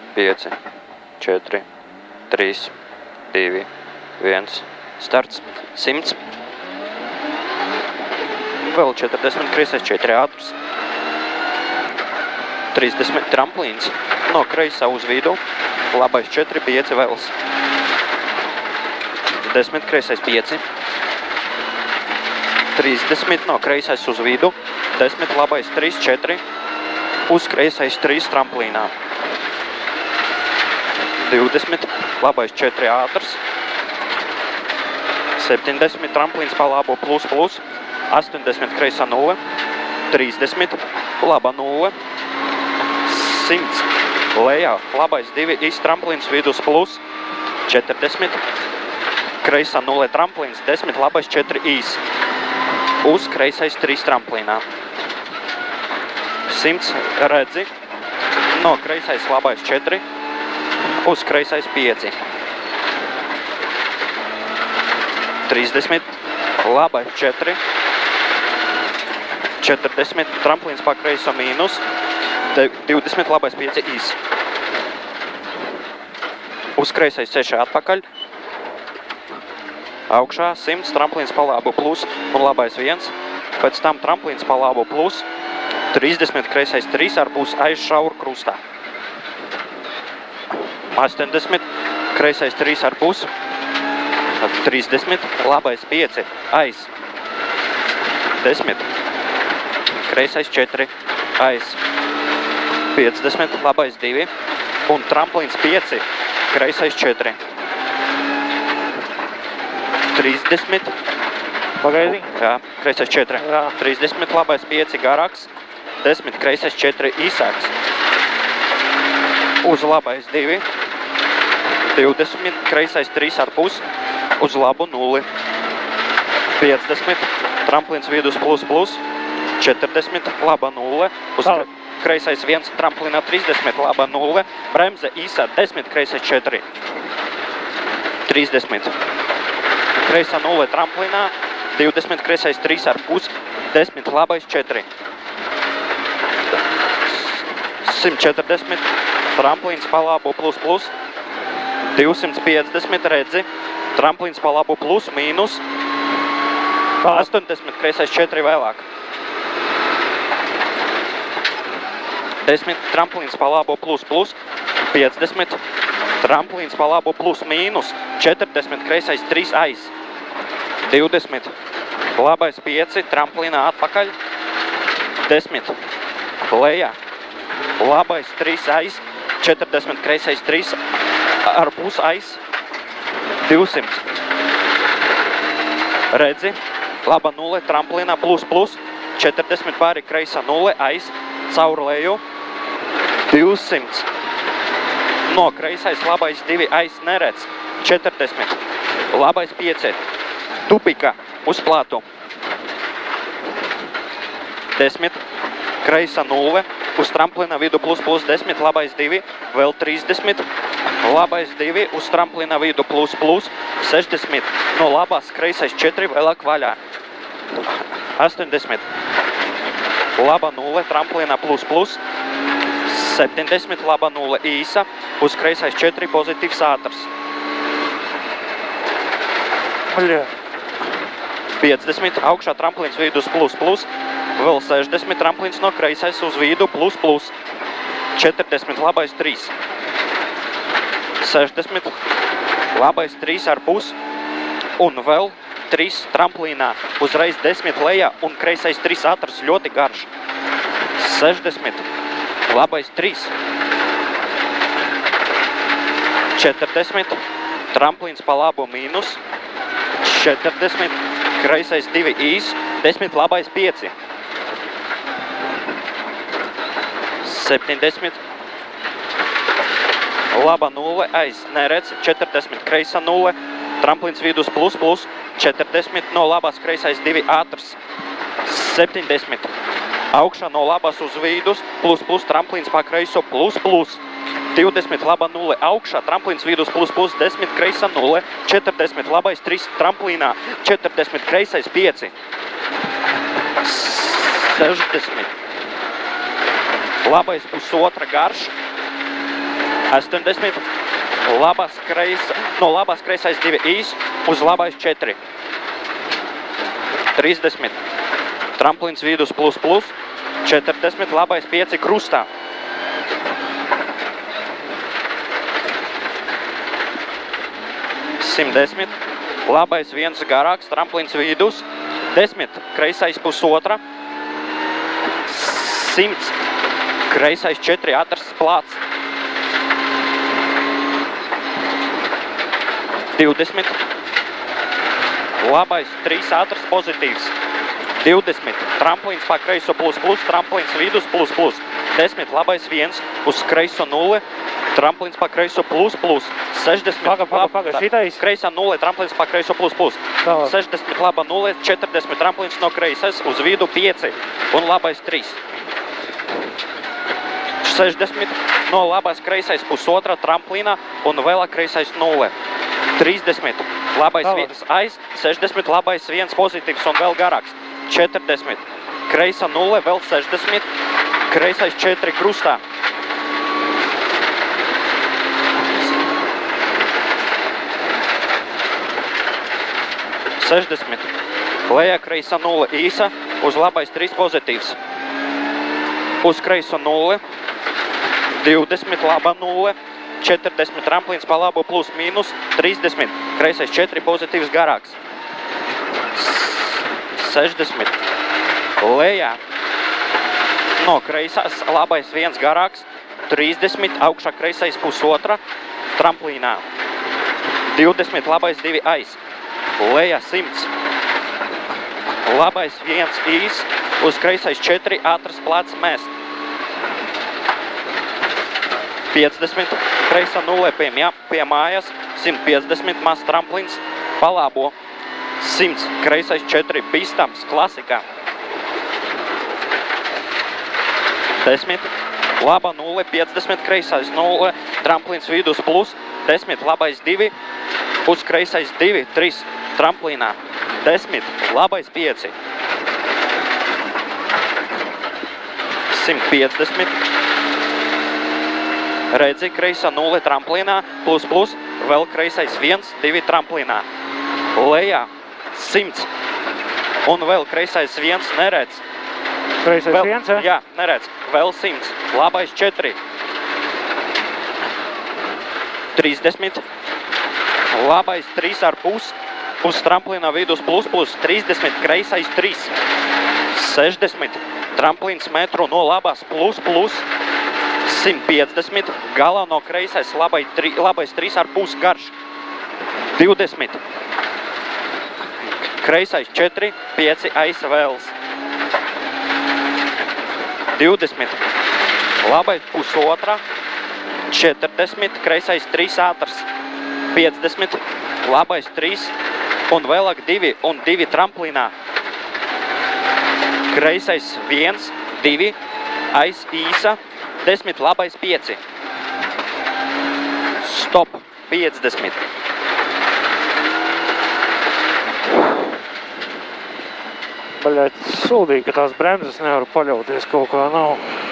5, 4, 3, 2, 1, starts, 100. Vēl 40, kreisais 4 ātrs. 30 tramplīns, no kreisā uz vidu, labais 4, 5 vēls. 10 kreisais 5. 30 no kreisais uz vidu, 10 labais 3, 4, uz kreisais 3 tramplīnā. 20 labais 4 ātrs. 70 tramplīns pa labo plus plus. 80 kreisā 0. 30 laba 0. 100 lejā labais 2 īs tramplīns vidus plus. 40 kreisā 0 tramplīns. 10 labais 4 īs. Uz kreisais 3 tramplīnā. 100 redzi. No kreisais labais 4. Uz kreisais 5. 30. Labais 4. 40. Tramplīns pa kreiso mīnus. 20. Labais 5 īs. Uz kreisais 6 atpakaļ. Augšā 100. Tramplīns pa labu plus un labais 1. Pēc tam tramplīns pa labu plus. 30. Kreisais 3 ar pus aiz šauru krustā. 80. Kreisais 3 ar pus. 30. Labais 5 aiz. 10. Kreisais 4 aiz. 50. Labais 2 un tramplīns 5. Kreisais 4. 30. Pagaidi? Jā, kreisais 4. Jā. 30. Labais 5 garāks. 10. Kreisais 4 īsāks. Uz labais 2. 20. Kreisais 3 ar pus. Uz labu 0. 50. Tramplīns vidus plus plus. 40. Laba 0. Uz kreisais 1 tramplīnā 30. Laba 0. Bremze īsā 10. Kreisais 4. 30. Kreisā 0 tramplīnā. 20. Kreisais 3 ar pus. 10. Labais 4. 140. Tramplīns pa labu plus plus. 250 redzi. Tramplīns pa labu plus mīnus. 80 kreisais 4 vēlāk. 10 tramplīns pa labu plus plus. 50 tramplīns pa labu plus mīnus. 40 kreisais 3 aiz. 20 labais 5 tramplīnā atpakaļ. 10 lejā labais 3 aiz. 40 kreisais 3 ar pus aiz. 200. Redzi, laba 0 tramplīnā plus plus. 40 pāri kreisā 0 aiz. Caur leju. 200. No kreisais labais 2 aiz neredz. 40. Labais 5. Tupika uz plātu. 10. Kreisa 0. Uz tramplīna vidu plus plus 10. Labais 2. Vēl 30. Labais 2. Uz tramplīna vidu plus plus 60. No labās kreisais 4 vēlāk vaļā. 80. Laba 0. Tramplīna plus plus. 70. Laba 0 īsa. Uz kreisais 4 pozitīvs ātrs. 50. Augšā tramplīns vidus plus plus. Vēl 60. Tramplīns no kreisais uz vidu plus plus. 40. Labais 3. 60. Labais 3 ar pus. Un vēl 3 tramplīnā. Uzreiz 10 lejā un kreisais 3 ātrs ļoti garš. 60. Labais 3. 40. Tramplīns pa labu mīnus. 40. Kreisais 2 īs. 10. Labais 5. 70. Laba 0 aiz neredz. 40. Kreisa 0. Tramplīns vidus plus plus. 40. No labās kreisais 2 ātrs. 70. Augšā no labās uz vidus plus plus. Tramplīns pa kreiso plus plus. 20. Laba 0 augšā. Tramplīns vidus plus plus. 10. Kreisa 0. 40. Labais 3 tramplīnā. 40. Kreisais 5. 60. Labais pusotra garš. 80. No labās kreisais 2 īs, uz labais 4. 30. Tramplīns vidus plus plus. 40. Labais 5 krustā. 110. Labais 1 garāks, tramplīns vidus. 10. Kreisais pusotra. 100. Kreisais 4 ātrs plāts. 20. Labais 3 ātrs pozitīvs. 20. Tramplīns pa kreiso plus plus, tramplīns vidus plus plus. 10. Labais 1 uz kreiso 0, tramplīns pa kreiso plus plus. 60. Paga, šitais? Kreisā 0, tramplīns pa kreiso plus plus. 60 laba 0, 40 tramplīns no kreisas, uz vidu 5 un labais 3. 60 no labās kreisais pusotra tramplīnā un vēl kreisais 0. 30 labais 1 aiz, 60 labais 1 pozitīvs un vēl garāks. 40 kreisa 0, vēl 60, kreisais 4 krustā. 60. Lejā kreisa 0 īsa, uz labais 3 pozitīvs. Uz kreiso 0, 20 laba 0, 40 tramplīns pa labo plus mīnus, 30, kreisais 4 pozitīvs garāks. 60. Lejā no kreisās labais 1 garāks, 30 augšā kreisais pusotra tramplīnā. 20 labais 2 aiz. Lejā 100. Labais 1 īs, uz kreisais 4 ātrs plāts mest. 50. Kreisa 0 pie mājas, 150 maz tramplīns pa labo. 100. Kreisais 4 bīstams klasikā. 10. Laba 0, 50 kreisais 0, tramplīns vidus plus. 10. Labais 2, uz kreisais 2, 3 tramplīnā. 10. Labais 5. 150. Redzi, kreisa 0 tramplīnā, plus plus, vēl kreisais 1, 2 tramplīnā. Lejā 100. Un vēl kreisais 1 neredz. Kreisais 1, ja? Jā, neredz. Vēl 100. Labais 4. 30. Labais 3 ar pus. Uz tramplīnā vidus plus plus. 30. Kreisais 3. 60. Tramplīns metru no labās plus plus. 150. Galā no kreisais labais 3 ar pus garš. 20. Kreisais 4, 5 aiz vēls. 20. Labais pusotra. 40. Kreisais 3 ātrs. 50. Labais 3 un vēlāk 2 un 2 tramplīnā. Kreisais 1, 2 aiz īsa. 10. Labais 5. Stop. 50. Baļēt, sūdīgi, ka tās bremzes nevaru paļauties, kaut kā nav.